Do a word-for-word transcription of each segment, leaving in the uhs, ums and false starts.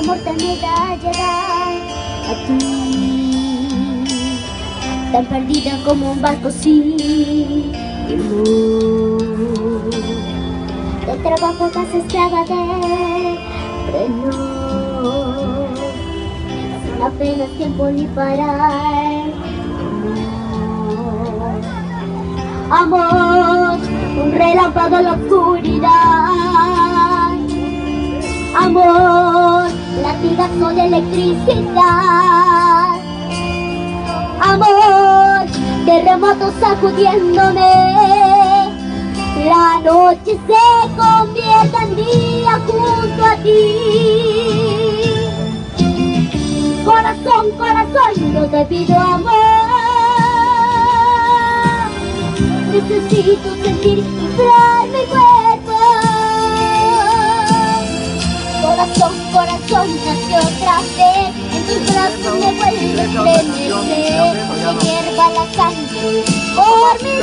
amor te anhela llegar a ti, tan perdida como un barco sin timón. De trabajo te haces esclava de reloj, sin apenas tiempo ni parar. Amor, un relámpago en la oscuridad. Amor, latigazo de electricidad. Amor, terremotos sacudiéndome. La noche se convierte en día junto a ti. Corazón, corazón, yo te pido amor. Necesito sentir vibrar mi cuerpo. Corazón, corazón, nació otra vez. En tus brazos me vuelve a estremecer. Me hierva la sangre por mis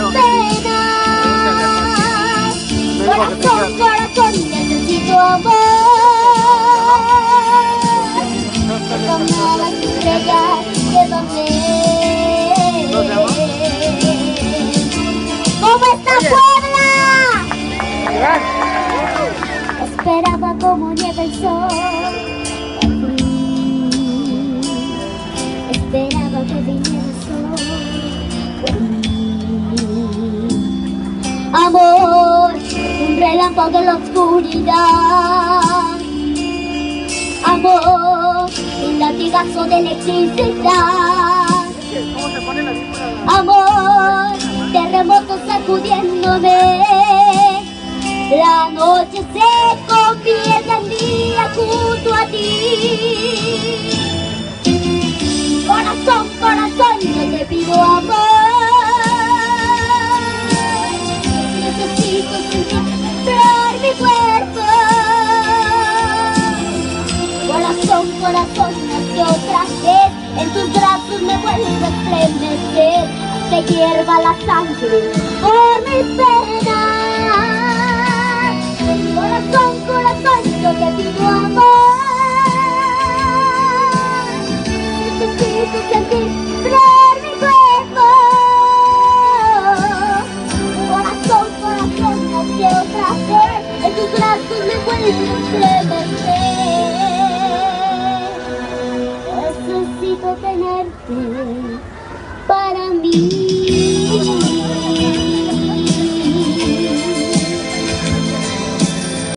penas. Corazón, corazón, necesito amor. Como las estrellas que donde. ¿Cómo está Puebla? Esperaba como nieve el sol. Esperaba que viniera el sol. Amor, un relámpago en la oscuridad. Amor, un latigazo de electricidad. Amor, terremotos sacudiéndome. La noche se convierte en día junto a ti. Corazón, corazón, yo te pido amor. Necesito sentir mi cuerpo. Corazón, corazón, nació otra vez. En tus brazos me vuelve a estremecer. Te hierva la sangre por mis penas. Corazón, corazón, yo te pido amor. Necesito sentir vibrar mi cuerpo. Corazón, corazón, nació otra vez. En tus brazos me vuelve a estremecer. Necesito tenerte para mí.